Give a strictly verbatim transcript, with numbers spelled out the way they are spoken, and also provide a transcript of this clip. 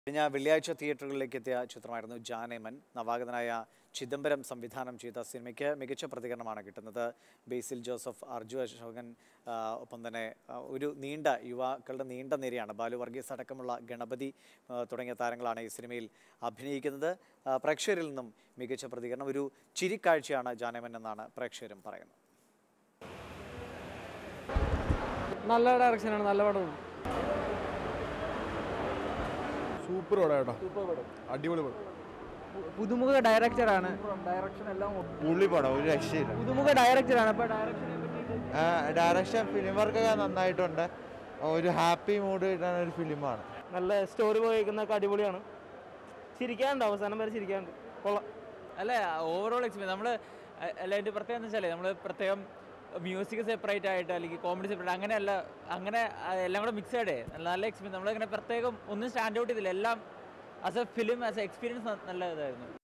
കഴിഞ്ഞ വെള്ളിയാഴ്ച തിയേറ്ററുകളിലേക്ക് എത്തിയ ചിത്രമായിരുന്നു ജാനേമൻ. നവാഗതനായ ചിദംബരം സംവിധാനം ചെയ്ത സിനിമയ്ക്ക് മികച്ച പ്രതികരണമാണ് കിട്ടുന്നത്. ബേസിൽ ജോസഫ്, അർജു അശോകൻ, ഒപ്പം തന്നെ ഒരു നീണ്ട യുവാക്കളുടെ നീണ്ട നിരയാണ്. ബാലു വർഗീസ് അടക്കമുള്ള ഗണപതി തുടങ്ങിയ താരങ്ങളാണ് ഈ സിനിമയിൽ അഭിനയിക്കുന്നത്. പ്രേക്ഷകരിൽ നിന്നും മികച്ച പ്രതികരണം, ഒരു ചിരിക്കാഴ്ചയാണ് ജാനേമൻ എന്നാണ് പ്രേക്ഷകരും പറയുന്നത്. നല്ല ഡയറക്ഷനാണ്, നല്ല പടമാണ്. സൂപ്പർ പടം കേട്ടോ, അടിപൊളി പടം. പുതുമുഖ ഡയറക്ടറാണ്, ഡയറക്ഷൻ എല്ലാം പുള്ളി പടം ഒരു രക്ഷയില്ല. പുതുമുഖ ഡയറക്ടറാണ്. അപ്പോൾ ഡയറക്ഷൻ ഫിലിം വർക്കൊക്കെ നന്നായിട്ടുണ്ട്. ഒരു ഹാപ്പി മൂഡ് കിട്ടാൻ ഒരു ഫിലിമാണ്. നല്ല സ്റ്റോറി പോയിരിക്കുന്നൊക്കെ അടിപൊളിയാണ്. ചിരിക്കാനുണ്ട്, അവസാനം വരെ ചിരിക്കാനുണ്ട്. കൊള്ളാം. അല്ല, ഓവറോൾ എക്സ്പീരിയൻസ് നമ്മൾ അല്ല, അതിൻ്റെ പ്രത്യേകം എന്ന് വെച്ചാൽ നമ്മൾ പ്രത്യേകം മ്യൂസിക് സെപ്പറേറ്റ് ആയിട്ട് അല്ലെങ്കിൽ കോമഡി സെപ്പറേറ്റ് അങ്ങനെയല്ല, അങ്ങനെ എല്ലാം കൂടെ മിക്സഡ് നല്ല എക്സ്പീരിയൻസ്. നമ്മളിങ്ങനെ പ്രത്യേകം ഒന്നും സ്റ്റാൻഡ് ഔട്ട് ചെയ്തില്ല. എല്ലാം as a film as a experience നല്ല ഇതായിരുന്നു.